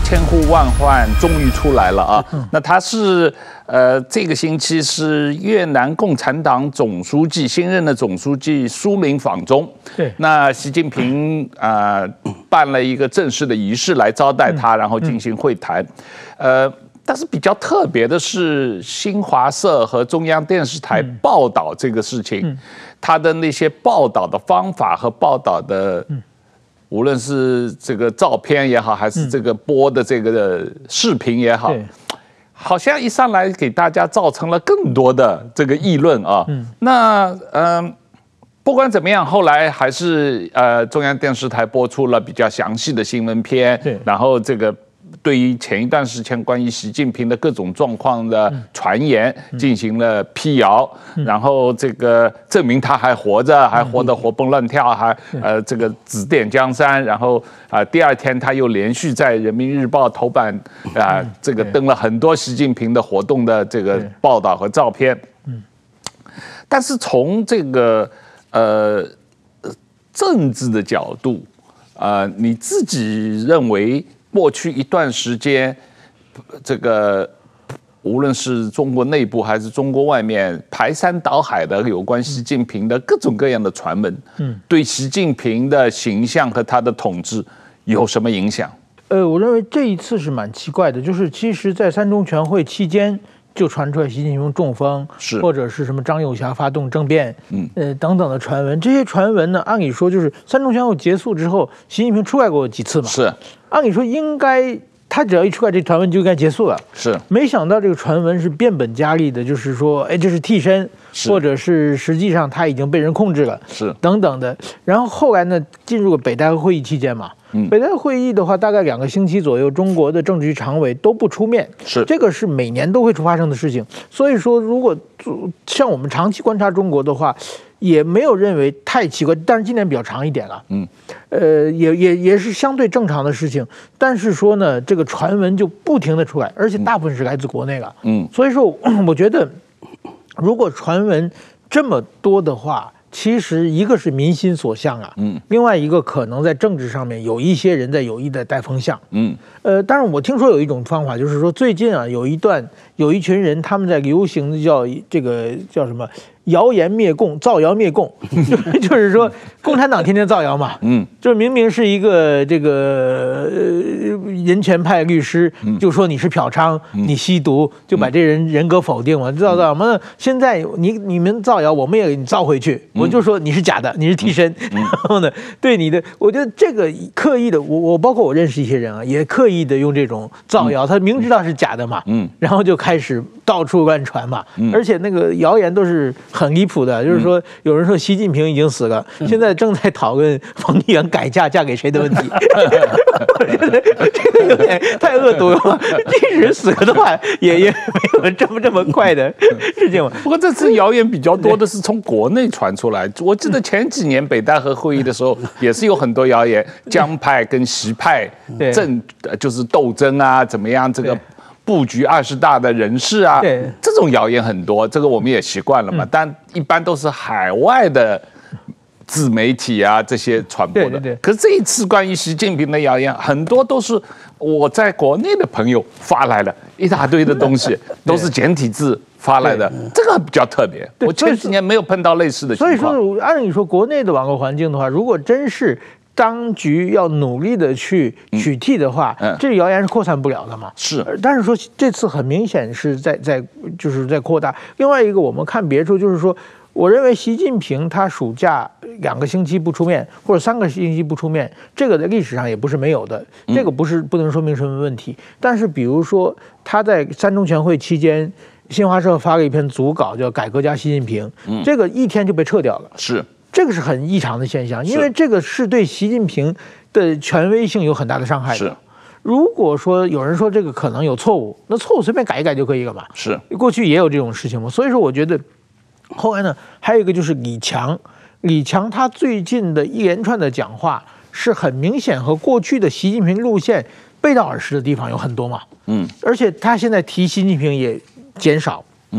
千呼万唤终于出来了啊！那他是这个星期是越南共产党总书记新任的总书记苏明访中。 对， 那习近平办了一个正式的仪式来招待他，然后进行会谈。但是比较特别的是，新华社和中央电视台报道这个事情，他的那些报道的方法和报道的。无论是这个照片也好，还是这个播的这个视频也好，好像一上来给大家造成了更多的这个议论啊。那不管怎么样，后来还是中央电视台播出了比较详细的新闻片，然后这个。对于前一段时间关于习近平的各种状况的传言进行了辟谣，然后这个证明他还活着，还活得活蹦乱跳，还这个指点江山，然后第二天他又连续在人民日报头版这个登了很多习近平的活动的这个报道和照片。但是从这个政治的角度，你自己认为？过去一段时间，这个无论是中国内部还是中国外面排山倒海的有关习近平的各种各样的传闻，对习近平的形象和他的统治有什么影响？ 我认为这一次是蛮奇怪的，就是其实，在三中全会期间就传出来习近平中风，或者是什么张友侠发动政变，等等的传闻。这些传闻呢，按理说就是三中全会结束之后，习近平出来过几次嘛？ 是。 按理说应该，他只要一出来，这传闻就应该结束了。 是， 没想到这个传闻是变本加厉的，就是说，这是替身，或者是实际上他已经被人控制了， 是等等的。然后后来呢，进入了北戴河会议期间嘛，北戴河会议的话，大概2个星期左右，中国的政治局常委都不出面， 是这个是每年都会发生的事情。所以说，如果像我们长期观察中国的话，也没有认为太奇怪，但是今年比较长一点了，也是相对正常的事情。但是说呢，这个传闻就不停的出来，而且大部分是来自国内了，所以说我觉得，如果传闻这么多的话，其实一个是民心所向啊，另外一个可能在政治上面有一些人在有意的带风向，当然我听说有一种方法，就是说最近啊有一群人他们在流行的叫什么谣言灭共，造谣灭共，就是说共产党天天造谣嘛，就是明明是一个这个人权派律师，就说你是嫖娼，你吸毒，就把这人格否定嘛，造谣嘛。现在你们造谣，我们也给你造回去，我就说你是假的，你是替身，然后呢，对你的，我觉得这个刻意的，我包括我认识一些人啊，也刻意的用这种造谣，他明知道是假的嘛，然后就开始到处乱传嘛，而且那个谣言都是很离谱的，就是说有人说习近平已经死了，现在正在讨论彭丽媛改嫁嫁给谁的问题。我觉得这个有点太恶毒了嘛，即使死了的话，也没有这么快的事情嘛。 不过这次谣言比较多的是从国内传出来，我记得前几年北戴河会议的时候，也是有很多谣言，江派跟习派就是斗争啊，怎么样这个。布局20大的人士啊，这种谣言很多，这个我们也习惯了嘛。但一般都是海外的自媒体啊这些传播的。可是这一次关于习近平的谣言，很多都是我在国内的朋友发来的一大堆的东西，都是简体字发来的，这个比较特别。我前几年没有碰到类似的情况。 所以说，按理说国内的网络环境的话，如果真是当局要努力的去取缔的话，这个谣言是扩散不了的嘛？ 是， 但是说这次很明显是就是在扩大。另外一个，我们看别处，就是说，我认为习近平他暑假2个星期不出面，或者3个星期不出面，这个在历史上也不是没有的，这个不能说明什么问题。但是比如说他在三中全会期间，新华社发了一篇组稿，叫《改革家习近平》，这个一天就被撤掉了。 是。 这个是很异常的现象，因为这个是对习近平的权威性有很大的伤害的。 是， 如果说有人说这个可能有错误，那错误随便改一改就可以了嘛。 是， 过去也有这种事情嘛。所以说，我觉得后来呢，还有一个就是李强他最近的一连串的讲话是很明显和过去的习近平路线背道而驰的地方有很多嘛。而且他现在提习近平也减少。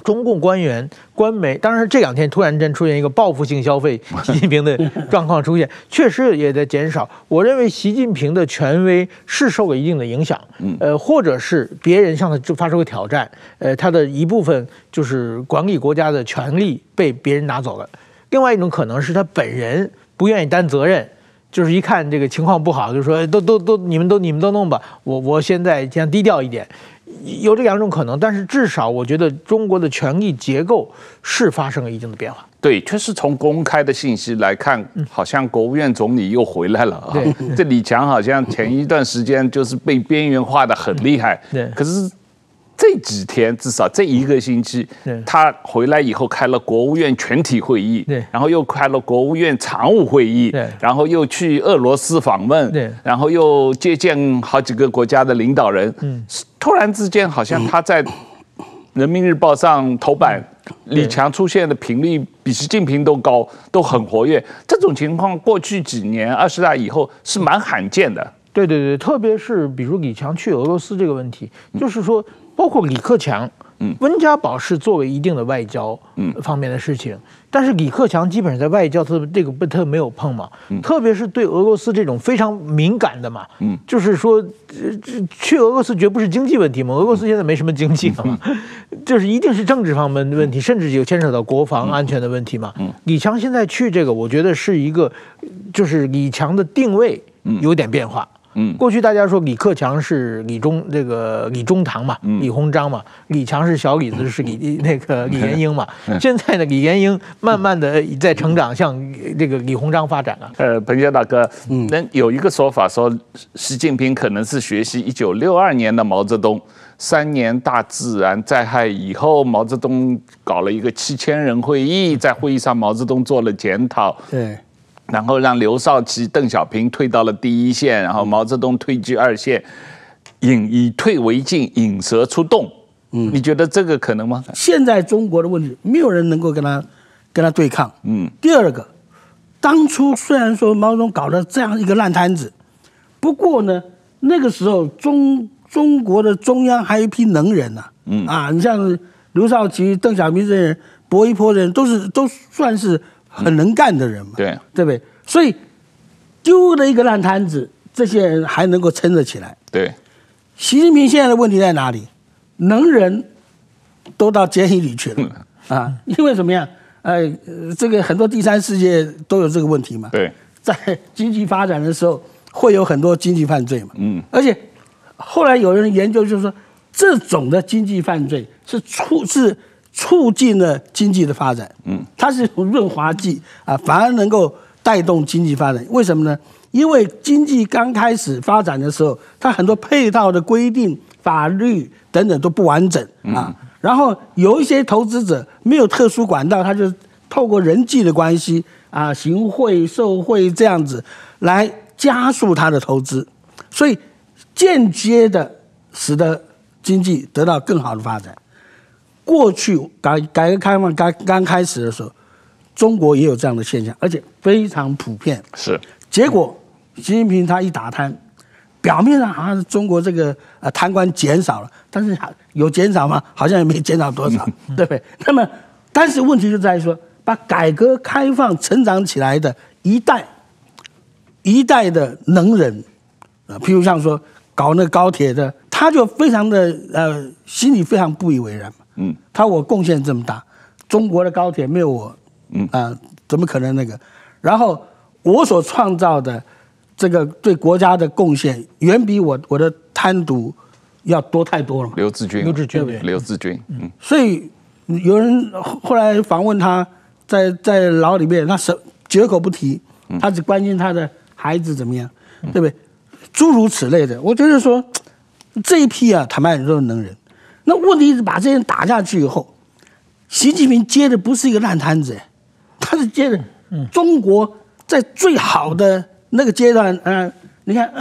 中共官员、官媒，当然这2天突然间出现一个报复性消费习近平的状况出现，确实也在减少。我认为习近平的权威是受了一定的影响，或者是别人向他就发出个挑战，他的一部分就是管理国家的权利被别人拿走了。另外一种可能是他本人不愿意担责任。就是一看这个情况不好，就说你们都弄吧，我现在这样低调一点，有这2种可能。但是至少我觉得中国的权力结构是发生了一定的变化。 对，确实从公开的信息来看，好像国务院总理又回来了啊。这李强好像前一段时间就是被边缘化的很厉害，可是这几天至少这1个星期，他回来以后开了国务院全体会议，然后又开了国务院常务会议，然后又去俄罗斯访问，然后又接见好几个国家的领导人，突然之间好像他在人民日报上头版，李强出现的频率比习近平都高，都很活跃。这种情况过去几年20大以后是蛮罕见的。 对，特别是比如李强去俄罗斯这个问题，就是说包括李克强。温家宝是作为一定的外交方面的事情，但是李克强基本上在外交他没有碰嘛，特别是对俄罗斯这种非常敏感的嘛，就是说去俄罗斯绝不是经济问题嘛，俄罗斯现在没什么经济了嘛，就是一定是政治方面的问题，甚至有牵扯到国防安全的问题嘛。李强现在去这个，我觉得是一个，就是李强的定位有点变化。过去大家说李克强是李中堂嘛，李鸿章嘛，李强是小李子，是李延英嘛。现在呢，李延英慢慢的在成长，向这个李鸿章发展了。 彭杰大哥，有一个说法说，习近平可能是学习1962年的毛泽东，3年大自然灾害以后，毛泽东搞了一个7000人会议，在会议上毛泽东做了检讨。对。然后让刘少奇、邓小平退到了第一线，然后毛泽东退居2线，以退为进，引蛇出洞。你觉得这个可能吗？ 现在中国的问题，没有人能够跟他对抗。第二个，当初虽然说毛泽东搞了这样一个烂摊子，不过呢，那个时候中国的中央还有一批能人呐，你像刘少奇、邓小平这些人，薄一波人都算是很能干的人嘛，对不对？所以丢了一个烂摊子，这些人还能够撑得起来。对，习近平现在的问题在哪里？能人都到监狱里去了因为怎么样？这个很多第三世界都有这个问题嘛。对，在经济发展的时候，会有很多经济犯罪嘛。而且后来有人研究，就是说这种的经济犯罪是促进了经济的发展，它是润滑剂反而能够带动经济发展。为什么呢？因为经济刚开始发展的时候，它很多配套的规定、法律等等都不完整然后有一些投资者没有特殊管道，他就透过人际的关系行贿、受贿这样子来加速他的投资，所以间接的使得经济得到更好的发展。过去改革开放刚开始的时候，中国也有这样的现象，而且非常普遍。是，结果习近平他一打贪，表面上好像是中国这个贪官减少了，但是有减少吗？好像也没减少多少，对不对？那么，但是问题就在于说，把改革开放成长起来的一代的能人譬如像说搞那个高铁的，他就非常的心里非常不以为然。我贡献这么大，中国的高铁没有我，怎么可能那个？然后我所创造的这个对国家的贡献，远比我的贪渎要多太多了。刘志军，所以有人后来访问他，在牢里面，他绝口不提，他只关心他的孩子怎么样，对不对？诸如此类的，我觉得说这一批坦白说能人。那问题是把这些人打下去以后，习近平接的不是一个烂摊子，他是接的中国在最好的那个阶段，你看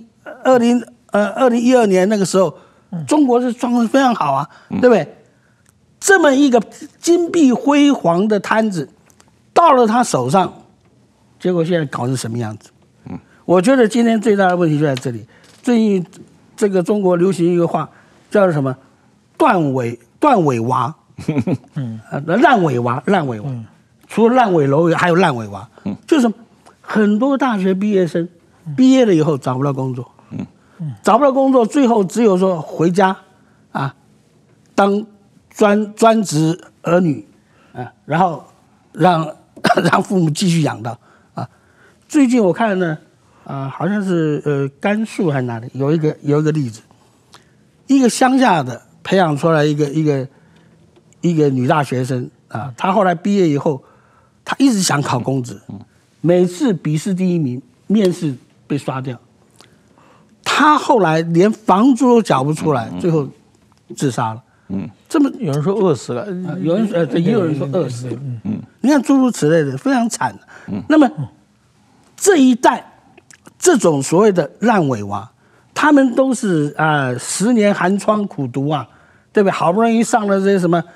2012年那个时候，中国是状况非常好对不对？这么一个金碧辉煌的摊子，到了他手上，结果现在搞成什么样子？我觉得今天最大的问题就在这里。最近这个中国流行一个话，叫做什么？断尾娃， 烂尾娃，除了烂尾楼，还有烂尾娃，就是很多大学毕业生毕业了以后找不到工作，找不到工作，最后只有说回家啊，当专职儿女啊，然后让父母继续养到啊。最近我看呢，好像是甘肃还是哪里有一个例子，一个乡下的培养出来一个女大学生啊，她后来毕业以后，她一直想考公职，每次笔试第1名，面试被刷掉。她后来连房租都缴不出来，最后自杀了。这么有人说饿死了， 有人也有人说饿死了。你看诸如此类的，非常惨。那么这一代这种所谓的烂尾娃，他们都是10年寒窗苦读啊，对不对？好不容易上了这些什么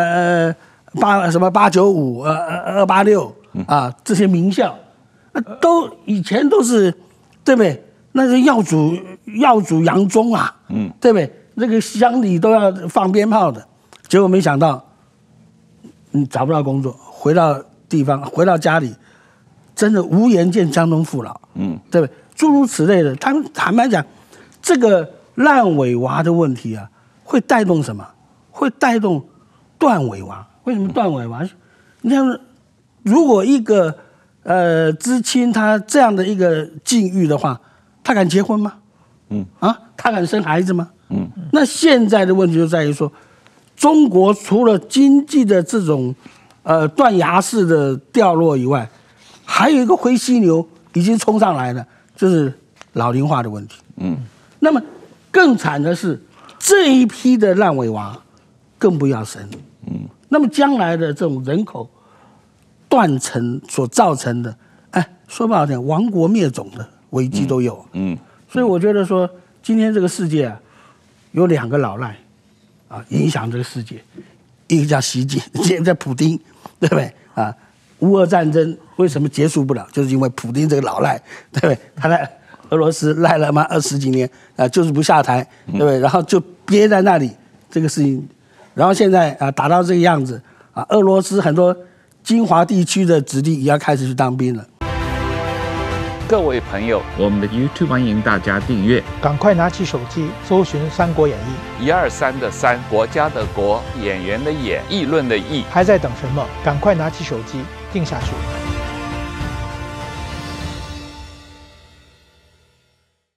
895、286啊这些名校，都以前都是对不对？那是耀祖扬宗啊，对不对？那个乡里都要放鞭炮的，结果没想到，找不到工作，回到家里，真的无颜见江东父老，对不对？诸如此类的，他们坦白讲，这个烂尾娃的问题啊，会带动什么？会带动断尾娃。为什么断尾娃？你看，如果一个知青他这样的一个境遇的话，他敢结婚吗？他敢生孩子吗？那现在的问题就在于说，中国除了经济的这种断崖式的掉落以外，还有一个灰犀牛已经冲上来了，就是老龄化的问题。那么更惨的是这一批的烂尾娃更不要生。那么将来的这种人口断层所造成的，说不好听，亡国灭种的危机都有。所以我觉得说，今天这个世界啊，有2个老赖啊，影响这个世界，一个叫习近平，一个叫普丁，对不对啊？乌俄战争为什么结束不了？就是因为普丁这个老赖，对不对？他在俄罗斯赖了20几年就是不下台，对不对？然后就憋在那里这个事情，然后现在打到这个样子俄罗斯很多精华地区的子弟也要开始去当兵了。 各位朋友，我们的 YouTube 欢迎大家订阅， 赶快拿起手机搜寻《三国演义》 ，123的3，国家的国，演员的演，议论的议， 还在等什么？赶快拿起手机定下去。